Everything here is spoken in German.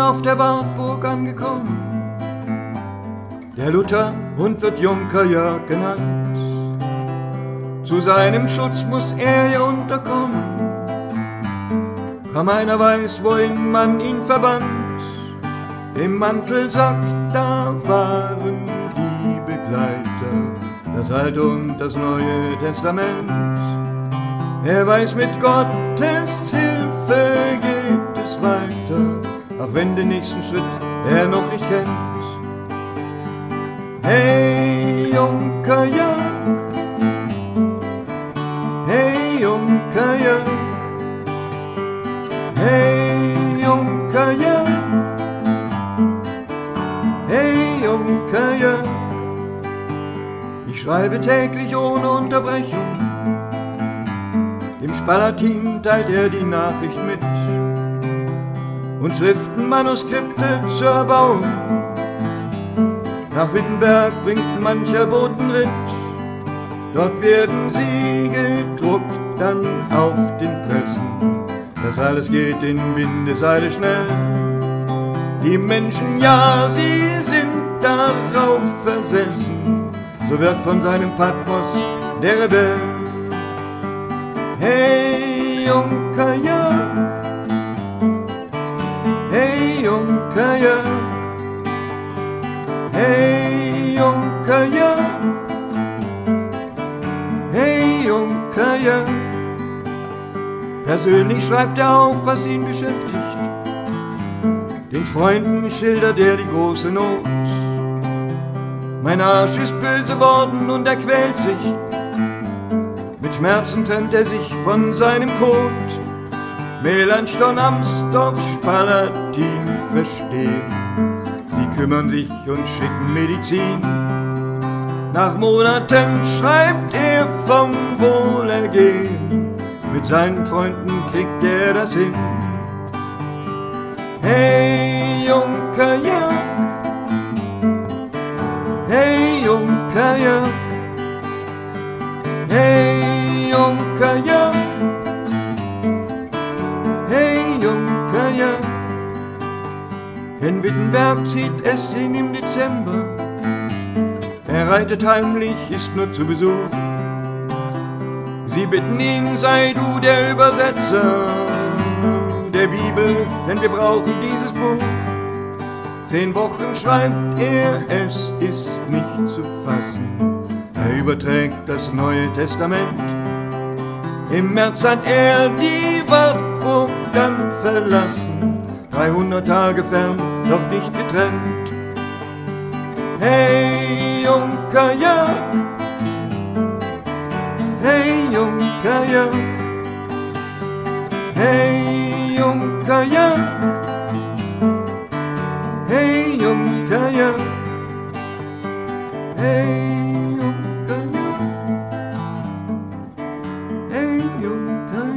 auf der Wartburg angekommen. Der Luther und wird Junker Jörg genannt. Zu seinem Schutz muss er hier unterkommen. Kaum einer weiß, wohin man ihn verbannt. Im Mantelsack, da waren die Begleiter, das Alte und das Neue Testament. Er weiß, mit Gottes Hilfe geht es weiter, auch wenn den nächsten Schritt er noch nicht kennt. Hey, Junker Jörg, hey, Junker Jörg, hey, Junker Jörg, hey, Junker Jörg. Ich schreibe täglich ohne Unterbrechung, dem Spalatin teilt er die Nachricht mit und Schriften, Manuskripte zur Erbauung. Nach Wittenberg bringt mancher Botenritt, dort werden sie gedruckt, dann auf den Pressen. Das alles geht in Windeseile schnell. Die Menschen, ja, sie sind darauf versessen, so wird von seinem Patmos der Rebell. Hey, Junker Jörg, hey, Junker Jörg, hey, Junker Jörg, hey, Junker Jörg. Persönlich schreibt er auf, was ihn beschäftigt. Den Freunden schildert er die große Not. Mein Arsch ist böse worden und er quält sich. Mit Schmerzen trennt er sich von seinem Kot. Melanchthon, Amsdorf, Spalatin verstehen. Sie kümmern sich und schicken Medizin. Nach Monaten schreibt er vom Wohlergehen. Mit seinen Freunden kriegt er das hin. Hey, Junker Jörg, hey, Junker Jörg, hey, Junker Jörg, hey, Junker Jörg. In Wittenberg zieht es ihn im Dezember. Er reitet heimlich, ist nur zu Besuch. Sie bitten ihn, sei du der Übersetzer der Bibel, denn wir brauchen dieses Buch. 10 Wochen schreibt er, es ist nicht zu fassen. Er überträgt das Neue Testament. Im März hat er die Wartburg dann verlassen. 300 Tage fern, doch nicht getrennt. Hey, Junker Jörg, hey, Junker Jörg, hey, Junker Jörg, hey, Junker Jörg, hey, Junker Jörg, hey, Junker Jörg.